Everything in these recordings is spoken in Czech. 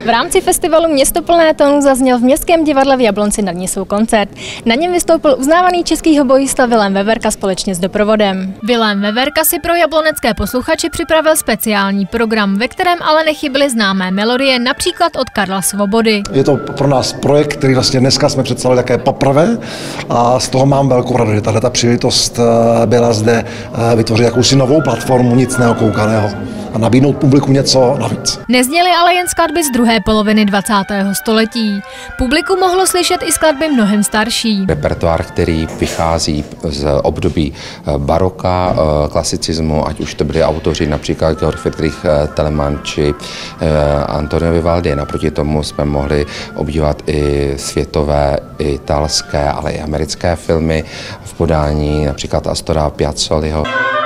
V rámci festivalu Město plné tónů zazněl v Městském divadle v Jablonci nad Nisou koncert. Na něm vystoupil uznávaný český hobojista Vilém Veverka společně s doprovodem. Vilém Veverka si pro jablonecké posluchače připravil speciální program, ve kterém ale nechyběly známé melodie, například od Karla Svobody. Je to pro nás projekt, který vlastně dneska jsme představili také poprvé a z toho mám velkou radost, že tato příležitost byla zde vytvořit jakousi novou platformu, nic neokoukaného a nabídnout publiku něco navíc. Nezněly ale jen skladby z druhé poloviny 20. století. Publiku mohlo slyšet i skladby mnohem starší. Repertoár, který vychází z období baroka, klasicismu, ať už to byli autoři například Georg Friedrich Telemann či Antonio Vivaldi. Naproti tomu jsme mohli obdívat i světové, i italské, ale i americké filmy v podání například Astora Piazzoliho.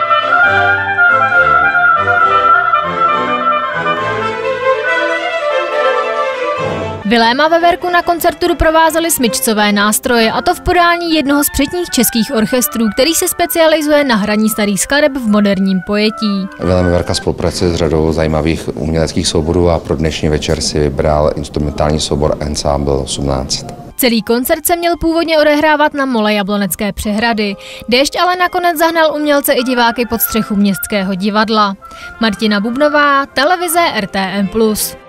Viléma Veverku na koncertu doprovázely smyčcové nástroje, a to v podání jednoho z předních českých orchestrů, který se specializuje na hraní starých skladeb v moderním pojetí. Vilém Veverka spolupracuje s řadou zajímavých uměleckých souborů a pro dnešní večer si vybral instrumentální soubor Ensemble 18. Celý koncert se měl původně odehrávat na mole Jablonecké přehrady. Déšť ale nakonec zahnal umělce i diváky pod střechu Městského divadla. Martina Bubnová, televize RTM+.